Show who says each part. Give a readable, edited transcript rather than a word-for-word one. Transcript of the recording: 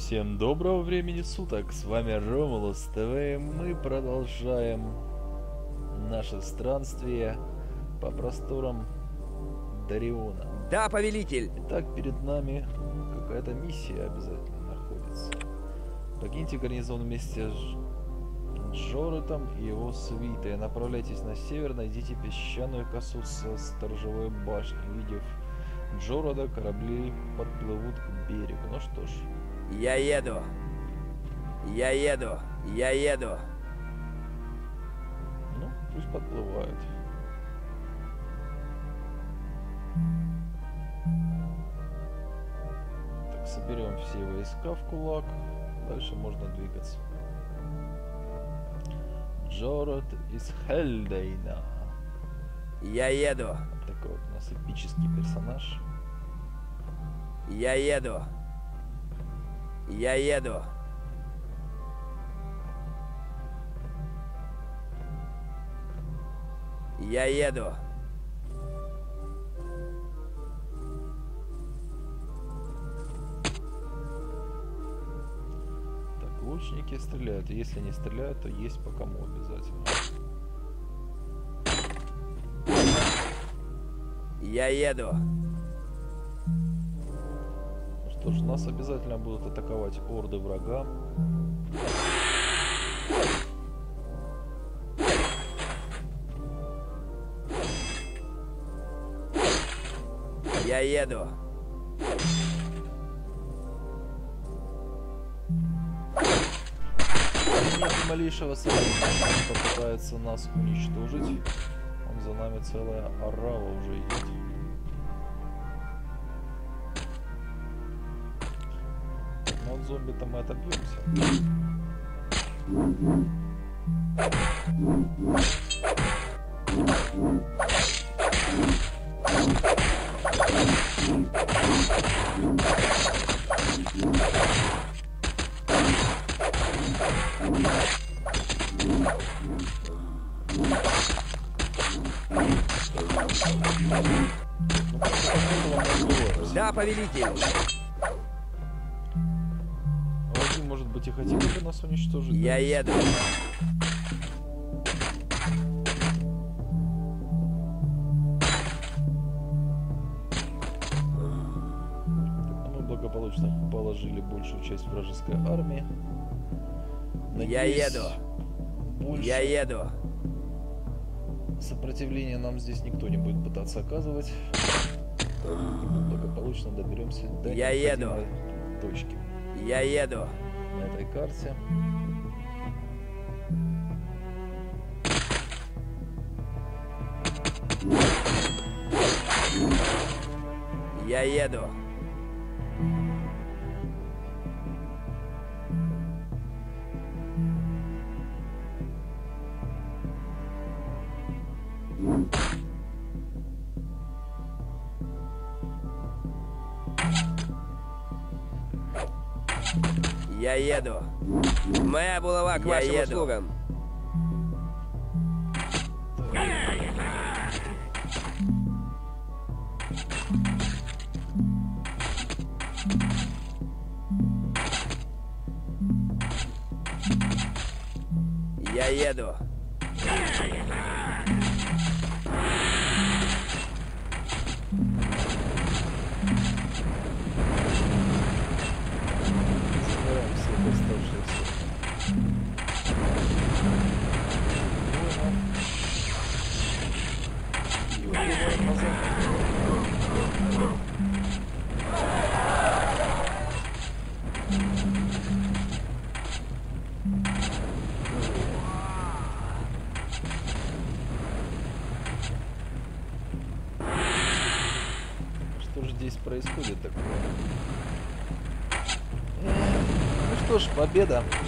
Speaker 1: Всем доброго времени суток, с вами Ромулус ТВ, мы продолжаем наше странствие по просторам Дариона.
Speaker 2: Да, повелитель!
Speaker 1: Итак, перед нами какая-то миссия обязательно находится. Покиньте гарнизон вместе с Джоретом и его свитой. Направляйтесь на север, найдите песчаную косу со сторожевой башней. Увидев Джорета, корабли подплывут к берегу. Ну что ж.
Speaker 2: Я еду. Я еду. Я еду.
Speaker 1: Ну, пусть подплывают. Так, соберем все войска в кулак. Дальше можно двигаться. Джорет из Хельдейна.
Speaker 2: Я еду.
Speaker 1: Такой вот у нас эпический персонаж.
Speaker 2: Я еду. Я еду. Я еду.
Speaker 1: Так, лучники стреляют. Если не стреляют, то есть по кому обязательно.
Speaker 2: Я еду.
Speaker 1: Ну что ж, нас обязательно будут атаковать орды врага.
Speaker 2: Я еду.
Speaker 1: Нет ни малейшего сомнения, что он попытается нас уничтожить. Он за нами целая орава уже идет. Но от зомби-то мы отобьемся.
Speaker 2: Да, повелитель.
Speaker 1: Враги, может быть, и хотели бы нас уничтожить.
Speaker 2: Я
Speaker 1: да?
Speaker 2: еду.
Speaker 1: Так, мы благополучно положили большую часть вражеской армии.
Speaker 2: Я
Speaker 1: Надеюсь,
Speaker 2: еду.
Speaker 1: больше
Speaker 2: Я еду.
Speaker 1: сопротивления нам здесь никто не будет пытаться оказывать. И мы благополучно доберемся до
Speaker 2: Я еду.
Speaker 1: необходимой точки
Speaker 2: Я еду.
Speaker 1: на этой карте.
Speaker 2: Я еду. Я еду. Моя булава к вашим услугам. Я еду.
Speaker 1: Собираем всех оставшихся воинов. И убиваем назад. Что же здесь происходит такое? Ну что ж, победа.